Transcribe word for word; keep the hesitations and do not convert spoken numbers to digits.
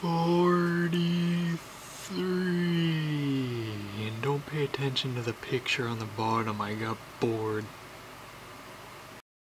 forty-three. And don't pay attention to the picture on the bottom, I got bored.